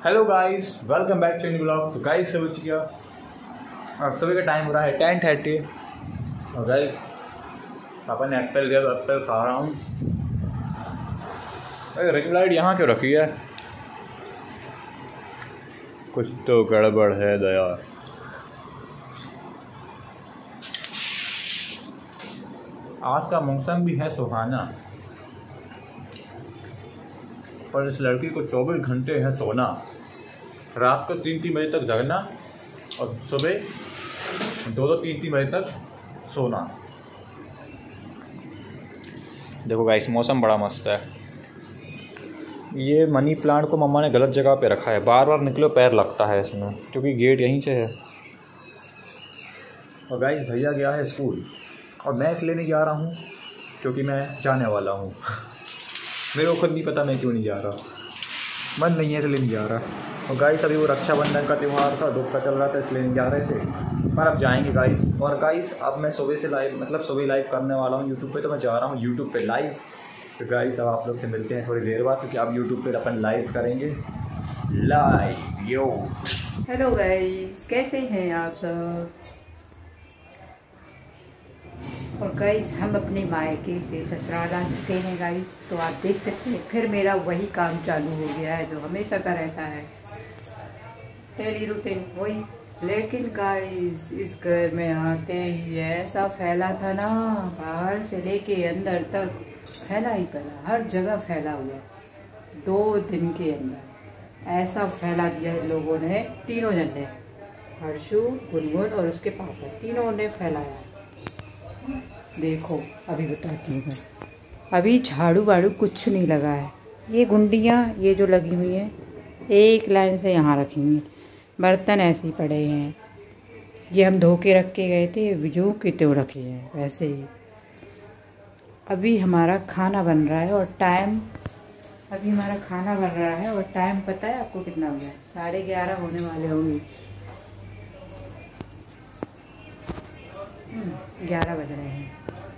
Hello guys, welcome back to new blog. तो guys सुबह क्या और सुबह का टाइम हो रहा है 10:30 और गाइस पापा ने एप्पल दिया तो एप्पल खा रहा हूँ। अरे रिंग लाइट यहाँ क्यों रखी है? कुछ तो गड़बड़ है दया। आज का मौसम भी है सुहाना, पर इस लड़की को 24 घंटे है सोना। रात को 3-3 बजे तक जगना और सुबह 2-3 बजे तक सोना। देखो गाइस, मौसम बड़ा मस्त है। ये मनी प्लांट को मम्मा ने गलत जगह पे रखा है, बार बार निकलो पैर लगता है इसमें, क्योंकि गेट यहीं से है। और गाइस भैया गया है स्कूल और मैं इसलिए नहीं जा रहा हूँ क्योंकि मैं जाने वाला हूँ। मेरे को खुद नहीं पता मैं क्यों नहीं जा रहा, मन नहीं है इसलिए नहीं जा रहा। और गाइस अभी वो रक्षाबंधन का त्यौहार था, दुख का चल रहा था, इसलिए नहीं जा रहे थे, पर अब जाएंगे गाइस। और गाइस अब मैं सुबह से लाइव सुबह लाइव करने वाला हूँ यूट्यूब पे, तो मैं जा रहा हूँ यूट्यूब पे लाइव। तो गाइस अब आप लोग से मिलते हैं थोड़ी देर बाद, क्योंकि अब यूट्यूब पे अपन लाइव करेंगे लाइव। यो हेलो गाइस, कैसे हैं आप सब? और गाइस हम अपने मायके से ससुराल आ चुके हैं गाइस, तो आप देख सकते हैं फिर मेरा वही काम चालू हो गया है जो हमेशा का रहता है, डेली रूटीन वही। लेकिन गाइस इस घर में आते ही ऐसा फैला था ना, बाहर से लेके अंदर तक फैला ही फैला, हर जगह फैला हुआ। 2 दिन के अंदर ऐसा फैला दिया इन लोगों ने, तीनों जन ने, हर्षु, गुनगुन और उसके पापा, तीनों ने फैलाया। देखो अभी बताती हूँ मैं, अभी झाड़ू वाड़ू कुछ नहीं लगा है। ये गुंडियाँ ये जो लगी हुई हैं एक लाइन से यहाँ रखी हुई हैं, बर्तन ऐसे ही पड़े हैं। ये हम धो के रख के गए थे, जो कि त्यों रखे हैं वैसे ही। अभी हमारा खाना बन रहा है और टाइम पता है आपको कितना हो गया? 11:30 होने वाले होंगे। 11 बज रहे हैं।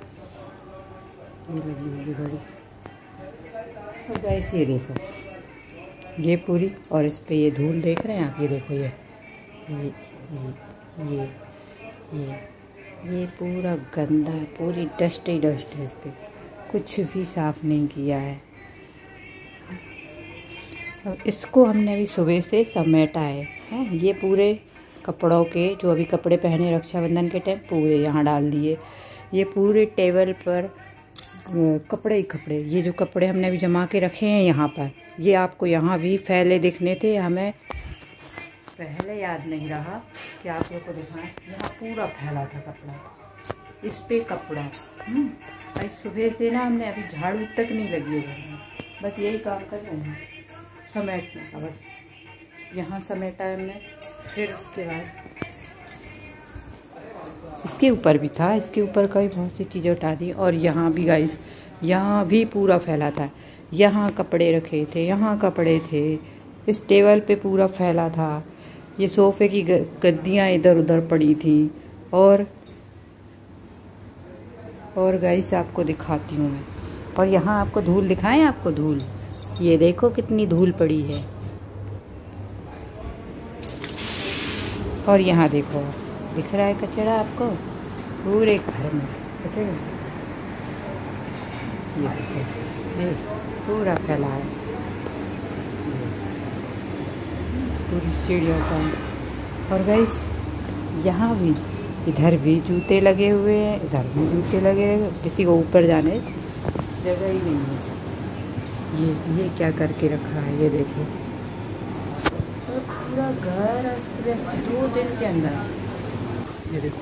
ये लगी होगी बड़ी। और गाइस ये देखो, ये पूरी, और इस पे ये धूल देख रहे हैं आप, ये देखो ये पूरा गंदा है, पूरी डस्ट ही डस्ट है। इस पे कुछ भी साफ नहीं किया है। और इसको हमने अभी सुबह से समेटा है। ये पूरे कपड़ों के, जो अभी कपड़े पहने रक्षाबंधन के टाइम, पूरे यहाँ डाल दिए। ये पूरे टेबल पर कपड़े ही कपड़े, ये जो कपड़े हमने अभी जमा के रखे हैं यहाँ पर, ये आपको यहाँ भी फैले दिखने थे, हमें पहले याद नहीं रहा कि आप लोग को दिखाएं। यहाँ पूरा फैला था कपड़ा, इस पे कपड़ा। भाई सुबह से ना हमने अभी झाड़ू तक नहीं लगी है, बस यही काम कर रहे हैं, समेटने का बस। यहाँ समेटा है हमने, फिर उसके बाद इसके ऊपर भी था, इसके ऊपर का भी बहुत सी चीज़ें उठा दी। और यहाँ भी गाइस, यहाँ भी पूरा फैला था। यहाँ कपड़े रखे थे, यहाँ कपड़े थे, इस टेबल पे पूरा फैला था। ये सोफ़े की गद्दियाँ इधर उधर पड़ी थी। और गाइस आपको दिखाती हूँ मैं, और यहाँ आपको धूल दिखाएं, आपको धूल, ये देखो कितनी धूल पड़ी है। और यहाँ देखो, दिख रहा है कचरा आपको पूरे घर में, ये पूरा फैला है पूरी सीढ़ियों का। और गाइस यहाँ भी, इधर भी जूते लगे हुए हैं, इधर भी जूते लगे हैं, किसी को ऊपर जाने जगह ही नहीं है। ये क्या करके रखा है, ये देखो, पूरा घर अस्त व्यस्त 2 दिन के अंदर। ये देखो,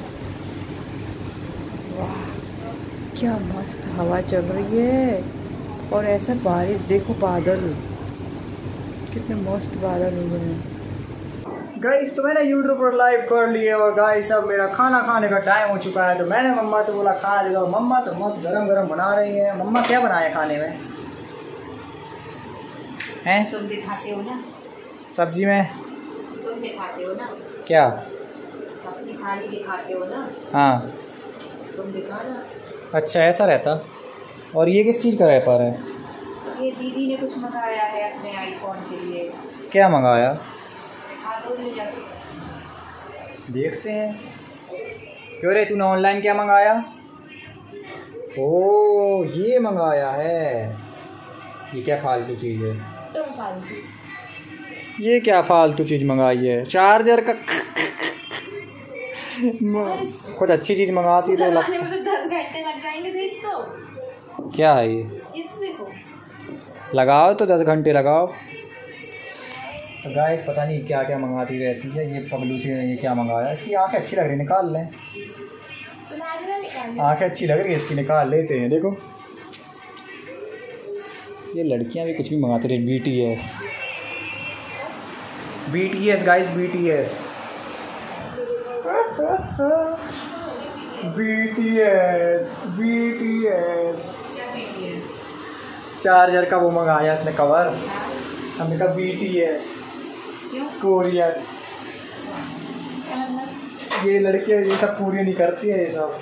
वाह क्या मस्त हवा चल रही है। और ऐसा बारिश, देखो बादल कितने मस्त बादल हो गए हैं। गाइस तो मैंने यूट्यूब पर लाइव कर लिया और गाइस अब मेरा खाना खाने का टाइम हो चुका है। तो मैंने मम्मा से बोला खाना दे दो। मम्मा तो मस्त गरम गरम बना रही है। मम्मा क्या बनाया खाने में हैं? तुम दिखाते हो ना सब्जी में, तुम दिखाते हो ना क्या? अपनी थाली दिखाते हो ना। हाँ तुम दिखा ना। अच्छा ऐसा रहता। और ये किस चीज़ का रैपर है? ये दीदी ने कुछ मंगाया है अपने आईफोन के लिए। क्या मंगाया? ले जाके देखते हैं। क्यों रे, तूने ऑनलाइन क्या मंगाया? ओ ये मंगाया है। ये क्या फालतू चीज़ है? तुम फालतू। ये क्या फालतू चीज़ मंगाई है? चार्जर का कुछ अच्छी चीज़ मंगाती तो लगता। 10 घंटे लग जाएंगे। देख तो क्या है ये तो देखो। लगाओ तो 10 घंटे लगाओ। तो गाइस पता नहीं क्या क्या मंगाती रहती है ये पगलू से। ये क्या मंगाया? इसकी आंखें अच्छी लग रही, निकाल लें। आंखें अच्छी लग रही है इसकी, निकाल लेते हैं। देखो ये लड़कियां भी कुछ भी मंगाती रही। BTS गाइस, BTS चार्जर का वो मंगाया इसने कवर। हमने कहा BTS कोरियन। ये लड़कियां ये सब पूरी नहीं करती है ये सब।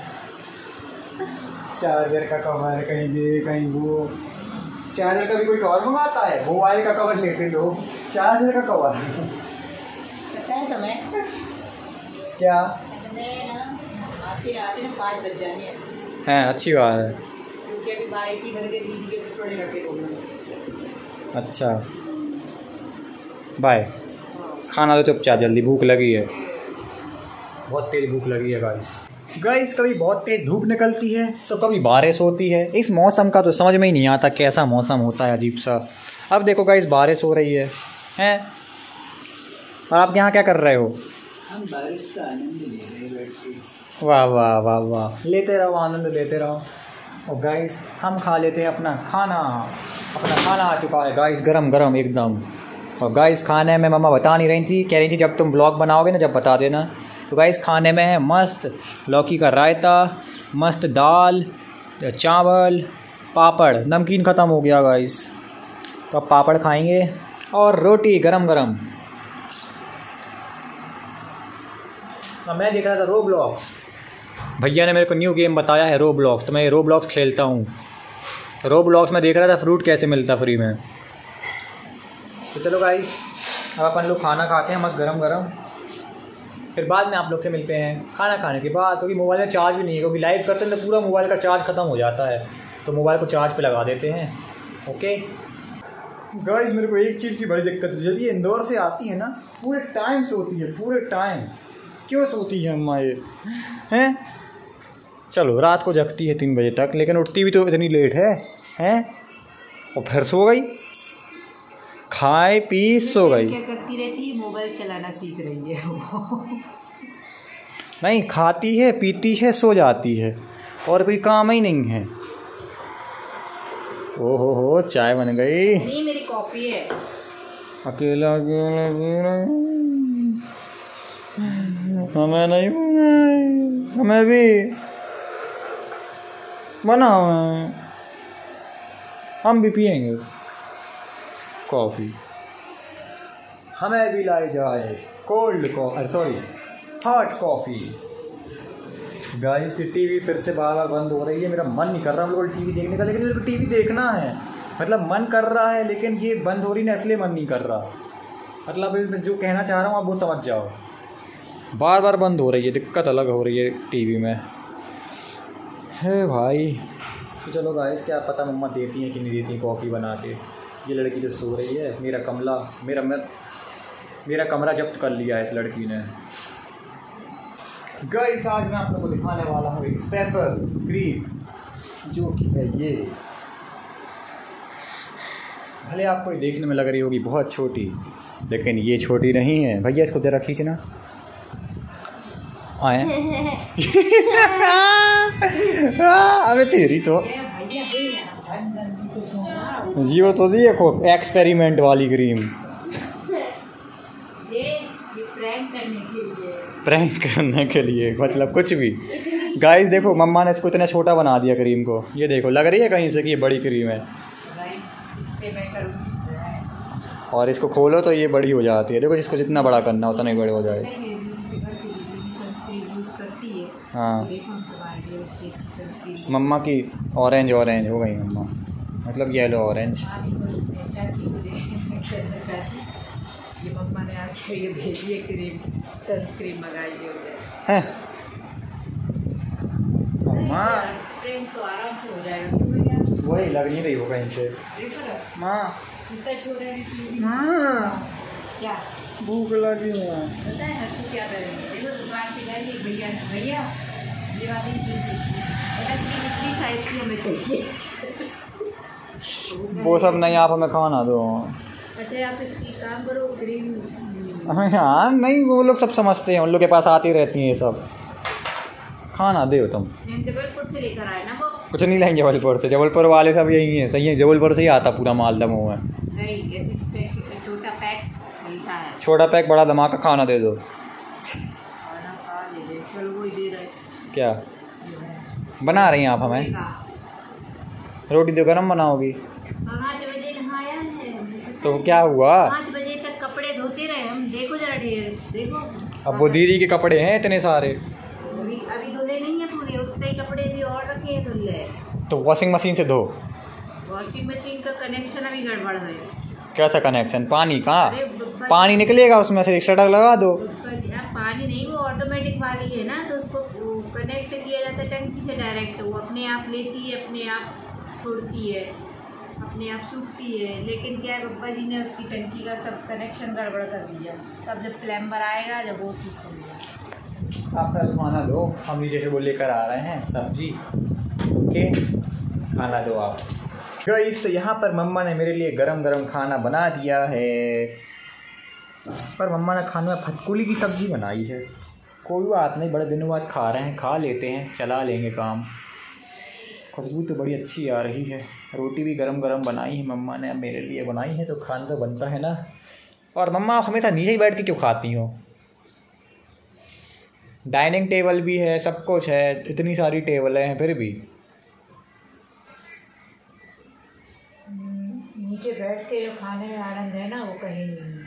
चार्जर का कवर कहीं ये कहीं वो। चार्जर का भी कोई कवर मंगाता है? मोबाइल का कवर लेते लोग, चार्जर का कवर पता है तुम्हें क्या? आते 5 बज जाने हैं। अच्छी बात है। क्योंकि अभी बाल्टी भर के दीदी के कपड़े रखे होंगे। अच्छा बाय। खाना तो चुपचाप, जल्दी भूख लगी है, बहुत तेज़ भूख लगी है गाइस। कभी बहुत तेज़ धूप निकलती है तो कभी बारिश होती है। इस मौसम का तो समझ में ही नहीं आता कैसा मौसम होता है, अजीब सा। अब देखो गाइस बारिश हो रही है हैं। और आप यहाँ क्या कर रहे हो? हम बारिश का आनंद ले रहे हैं बैठ के। वाह वाह वाह वाह, लेते रहो, आनंद लेते रहो। और गाइस हम खा लेते हैं अपना खाना। अपना खाना आ चुका है गाइस, गरम गरम एकदम। और गाइस खाने में मम्मा बता नहीं रही थी, कह रही थी जब तुम ब्लॉग बनाओगे ना जब बता देना। तो गाइस खाने में है मस्त लौकी का रायता, मस्त दाल, चावल, पापड़। नमकीन ख़त्म हो गया गाइस, तो अब पापड़ खाएंगे और रोटी गरम गरम। मैं देख रहा था रोब्लॉक्स। भैया ने मेरे को न्यू गेम बताया है रोब्लॉक्स, तो मैं रोब्लॉक्स खेलता हूँ। रोब्लॉक्स में देख रहा था फ्रूट कैसे मिलता फ्री में। तो चलो गाइस अब अपन लोग खाना खाते हैं मस्त गरम गरम। फिर बाद में आप लोग से मिलते हैं खाना खाने के बाद। क्योंकि मोबाइल में चार्ज भी नहीं है, क्योंकि लाइव करते हैं तो पूरा मोबाइल का चार्ज ख़त्म हो जाता है। तो मोबाइल को चार्ज पे लगा देते हैं। ओके गाइस मेरे को एक चीज़ की बड़ी दिक्कत है, जब ये इंदौर से आती है ना पूरे टाइम सोती है, पूरे टाइम। क्यों सोती है अम्मा ये हैं? चलो रात को जगती है 3 बजे तक, लेकिन उठती भी तो इतनी लेट है हैं? और फिर सो गई, खाए पी सो गई। क्या करती रहती है? मोबाइल चलाना सीख रही है वो। नहीं, खाती है पीती है सो जाती है, और कोई काम ही नहीं है। ओहो हो चाय बन गई। नहीं मेरी कॉफी है। अकेला अकेला हमें नहीं बनाई, हमें भी बनाओ, हम भी पियेंगे कॉफ़ी। हमें भी लाई जाए cold coffee, sorry hot coffee. Guys TV फिर से बार बार बंद हो रही है। मेरा मन नहीं कर रहा बिल्कुल टीवी देखने का, लेकिन मेरे को टीवी देखना है। मतलब मन कर रहा है, लेकिन ये बंद हो रही ना इसलिए मन नहीं कर रहा। मतलब मैं जो कहना चाह रहा हूँ आप वो समझ जाओ। बार बार बंद हो रही है, दिक्कत अलग हो रही है टीवी में है भाई। तो चलो गाइस क्या पता मम्मा देती हैं कि नहीं देती कॉफ़ी बना के। ये लड़की जो सो रही है, मेरा कमरा जब्त कर लिया है इस लड़की ने। गाइस आज मैं आप लोगों को दिखाने वाला हूँ एक स्पेशल क्रीम, जो कि है ये। भले आपको ये देखने में लग रही होगी बहुत छोटी, लेकिन ये छोटी नहीं है। भैया इसको जरा खींचना आए। अरे तेरी तो जियो तो देखो एक्सपेरिमेंट वाली क्रीम। प्रैंक करने के लिए मतलब कुछ भी। गाइस देखो मम्मा ने इसको इतना छोटा बना दिया क्रीम को। ये देखो लग रही है कहीं से कि ये बड़ी क्रीम है, और इसको खोलो तो ये बड़ी हो जाती है। देखो इसको जितना बड़ा करना उतना ही बड़े हो जाए। हाँ मम्मा की ऑरेंज हो गई मम्मा। मतलब येलो ऑरेंज। ये मम्मा ने आपके लिए भेजी है क्रीम, सनस्क्रीन मंगाई है मम्मा। ट्रेन तो आराम से हो जाएगा भैया। वही लग नहीं रही हो कहीं से। माँ क्या भूख लगी है। पता है हर्षू क्या करेंगे, देखो दुकान पे जाएंगे भैया भैया ये वाली कितनी साइज की हमें चाहिए। वो सब नहीं, आप हमें खाना दो। अच्छा आप इसकी काम करो क्रीम। हाँ नहीं, वो लोग सब समझते हैं, उन लोग के पास आती रहती हैं ये सब। खाना दे तुम। जबलपुर से लेकर आए ना वो। कुछ नहीं लाएंगे जबलपुर से, जबलपुर वाले सब यही हैं। सही है, जबलपुर से ही आता पूरा माल दमोह है। नहीं ऐसे छोटा पैक मिलता है। छोटा पैक बड़ा धमाका। खाना दे दो। खाना खा ले दे, चलो वही दे रहे। क्या बना रही हैं आप हमें? रोटी तो गरम बनाओगी। 5 बजे नहाया है तो क्या हुआ? 5 बजे तक कपड़े धोते रहे हम। देखो जरा ढेर देखो। अब वो दीदी के कपड़े हैं इतने सारे। अभी धुले नहीं है पूरे, उतने ही कपड़े भी और रखे हैं धुले। तो वॉशिंग मशीन से धो। वॉशिंग मशीन का कनेक्शन अभी गड़बड़ है। कैसा कनेक्शन? पानी कहाँ? अरे पानी निकलेगा उसमें से, एक शटर लगा दो। पानी नहीं, वो ऑटोमेटिक वाली है ना, तो उसको कनेक्ट किया जाता है टंकी से डायरेक्ट। वो अपने आप लेती है, अपने आप छोड़ती है, अपने आप सूखती है। लेकिन क्या है, पप्पा जी ने उसकी टंकी का सब कनेक्शन गड़बड़ कर दिया। तब जब प्लम्बर आएगा जब वो ठीक होगा। आप खाना दो, हम नीचे से वो लेकर आ रहे हैं सब्जी। ओके खाना दो आप। गाइस तो यहाँ पर मम्मा ने मेरे लिए गरम गरम खाना बना दिया है। पर मम्मा ने खाने में फटकुली की सब्ज़ी बनाई है। कोई बात नहीं, बड़े दिनों बाद खा रहे हैं, खा लेते हैं, चला लेंगे काम। खुशबू तो बड़ी अच्छी आ रही है। रोटी भी गरम गरम बनाई है मम्मा ने, अब मेरे लिए बनाई है तो खाना तो बनता है ना। और मम्मा आप हमेशा नीचे ही बैठ के क्यों खाती हो? डाइनिंग टेबल भी है, सब कुछ है, इतनी सारी टेबलें हैं फिर भी। नीचे बैठ के जो खाने में आनंद है ना वो कहीं नहीं है।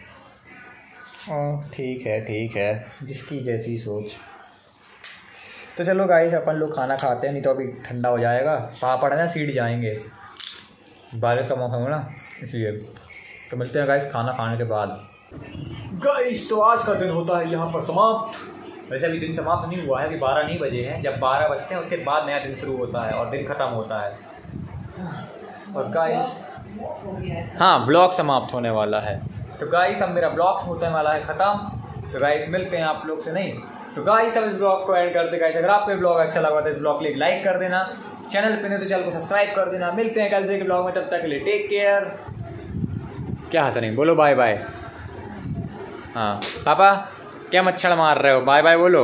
ठीक है, जिसकी जैसी सोच। तो चलो गाइस अपन लोग खाना खाते हैं, नहीं तो अभी ठंडा हो जाएगा। पापड़ है ना सीड जाएंगे, बारिश का मौसम है ना इसलिए। तो मिलते हैं गाइस खाना खाने के बाद। गाइस तो आज का दिन होता है यहाँ पर समाप्त। वैसे अभी दिन समाप्त नहीं हुआ है, अभी 12 नहीं बजे हैं। जब 12 बजते हैं उसके बाद नया दिन शुरू होता है और दिन ख़त्म होता है। और गाइस हाँ ब्लॉग समाप्त होने वाला है। तो गाइस अब मेरा ब्लॉग होने वाला है ख़त्म। तो गाइस मिलते हैं आप लोग से नहीं। तो गाइस अब इस ब्लॉग को एंड करते गाइस। अगर आपको ब्लॉग अच्छा लगा तो इस ब्लॉग को एक लाइक कर देना, चैनल पे नहीं तो चैनल को सब्सक्राइब कर देना। मिलते हैं कल से के ब्लॉग में, तब तक के लिए टेक केयर। क्या हंस रही बोलो बाय बाय। हाँ पापा क्या मच्छर मार रहे हो? बाय बाय बोलो।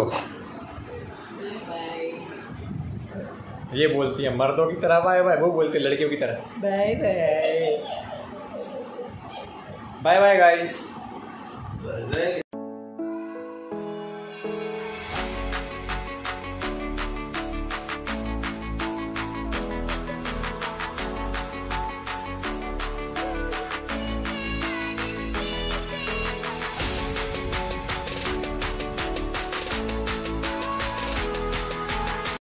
ये बोलती है मर्दों की तरह बाय बाय, वो बोलती है लड़कियों की तरह bye bye. Bye bye guys.